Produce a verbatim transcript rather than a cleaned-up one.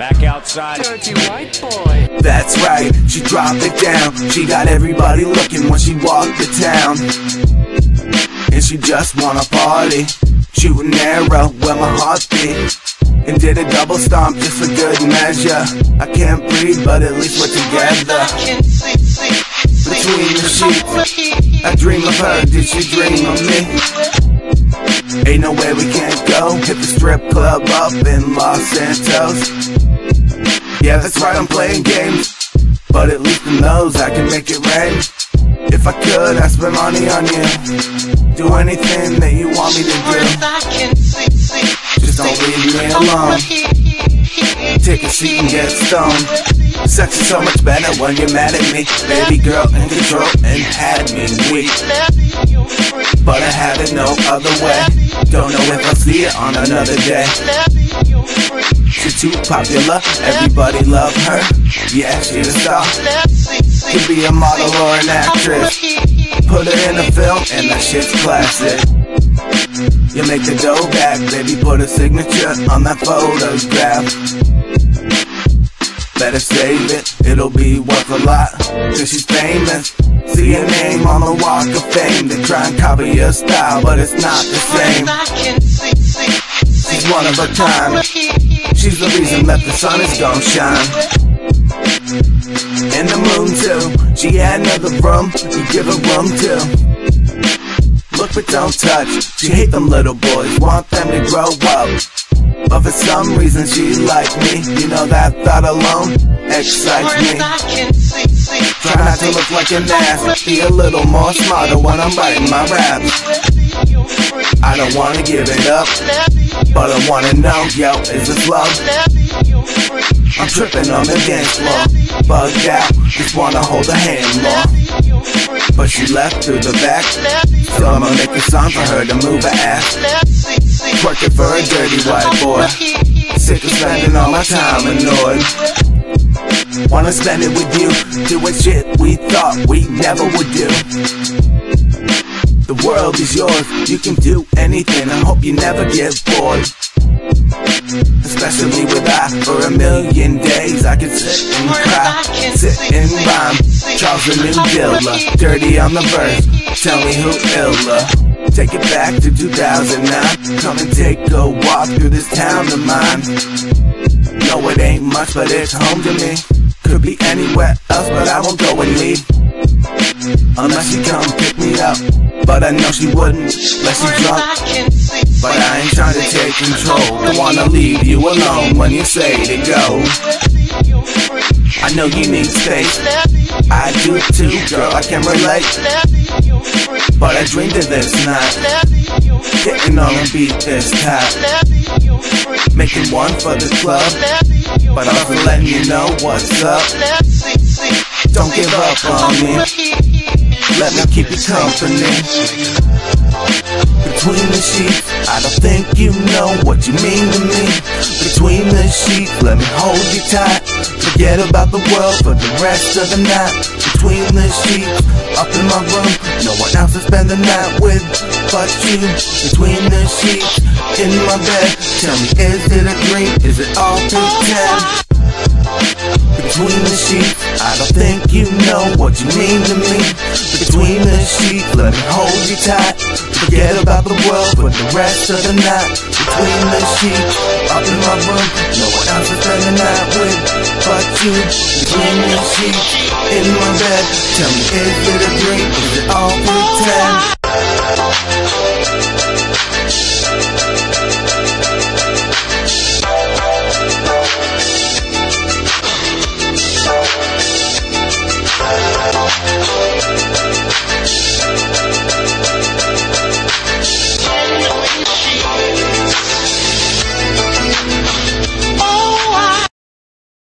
Back outside. Dirty white boy. That's right, she dropped it down. She got everybody looking when she walked the town. And she just wanna party. Shoot an arrow where my heart beat. And did a double stomp just for good measure. I can't breathe, but at least we're together. Between the sheets, I dream of her, did she dream of me? Ain't no way we can't go. Hit the strip club up in Los Santos. Yeah, that's right, I'm playing games, but at least in those I can make it rain. If I could, I'd spend money on you. Do anything that you want me to do. Just don't leave me alone. Take a seat and get stoned. Sex is so much better when you're mad at me. Baby girl in control and had me weak, but I had it no other way. Don't know if I'll see it on another day. She's too popular, everybody love her. Yeah, she's a star. Could be a model or an actress. Put her in a film and that shit's classic. You make the dough back, baby, put a signature on that photograph. Better save it, it'll be worth a lot, cause she's famous. See your name on the walk of fame. They try and copy your style, but it's not the same. She's one of a kind. She's the reason that the sun is gon' shine. In the moon too, she had another room, you give her room too. Look but don't touch, she hate them little boys, want them to grow up. But for some reason she like me, you know that thought alone excites me. Try not to look like an ass, be a little more smarter when I'm writing my raps. I don't wanna give it up, but I wanna know, yo, is this love? I'm tripping on the dance floor, bugged out, just wanna hold her hand more. But she left through the back, so I'ma make a song for her to move her ass. Working for a dirty white boy, sick of spending all my time annoyed. Wanna spend it with you, doing shit we thought we never would do. The world is yours, you can do anything, I hope you never get bored. Especially with I, for a million days I can sit and cry, sit and rhyme. Charles the New Dilla, dirty on the verse, tell me who iller. Take it back to two thousand nine, come and take a walk through this town of mine. No, it ain't much, but it's home to me. Could be anywhere else, but I won't go and leave unless she come pick me up. But I know she wouldn't, unless she's drunk. But I ain't trying to take control. Don't wanna leave you alone when you say to go. I know you need space, I do too, girl, I can relate. But I dreamed of this night, getting on a beat this time, making one for the club, but also letting you know what's up. Don't give up on me, let me keep you company. Between the sheets, I don't think you know what you mean to me. Between the sheets, let me hold you tight. Forget about the world for the rest of the night. Between the sheets, up in my room, no one else to spend the night with but you. Between the sheets, in my bed, tell me, is it a dream, is it all pretend? Between the sheets, I don't think you know what you mean to me. Between the sheets, let me hold you tight. Forget about the world for the rest of the night. Between the sheets, up in my room, no one else to spend the night with but you. Between the sheets, in my bed, tell me, is it a dream, is it all pretend?